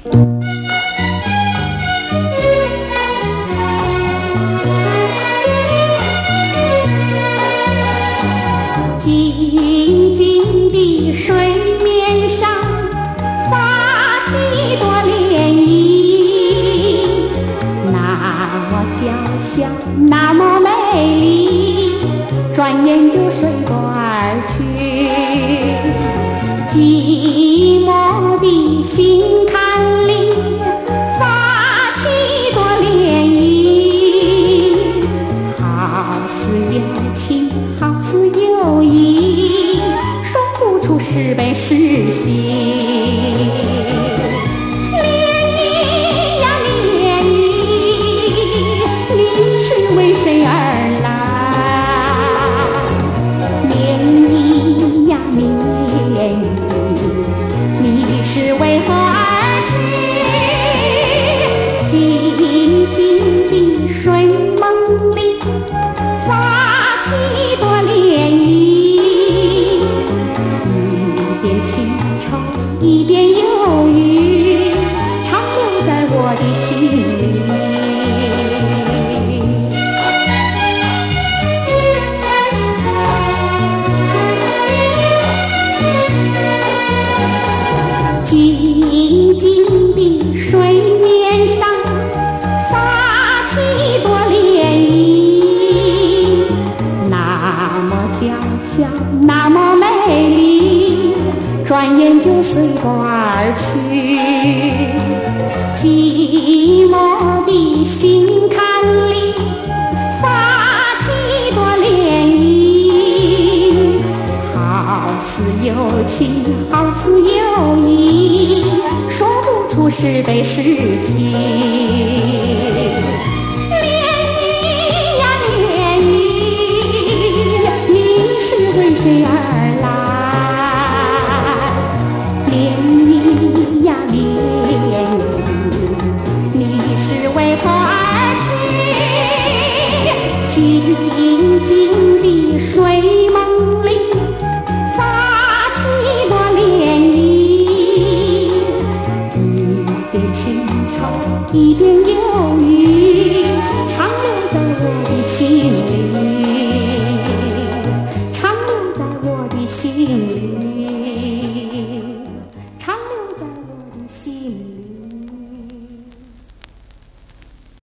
静静的水面上发起朵涟漪，那么娇小，那么美丽，转眼就随波而去。寂寞的心坎里发起朵涟漪，好似有情，好似有意，说不出是悲是喜。涟漪呀涟漪，你是为谁而来？涟漪呀涟漪，你是为何而去？静静的水梦里发起朵涟漪，一边情愁一边忧郁，常留在我的心里。静静的水面上发起朵涟漪，那么娇小，那么美丽，转眼就随波而去。寂寞的心坎里发起朵涟漪，好似有情，好似有意，说不出是悲是喜。涟漪呀涟漪，你是为谁而来？涟漪呀涟漪，你是为何而去？静静的水梦里发起朵涟漪，一边情愁一边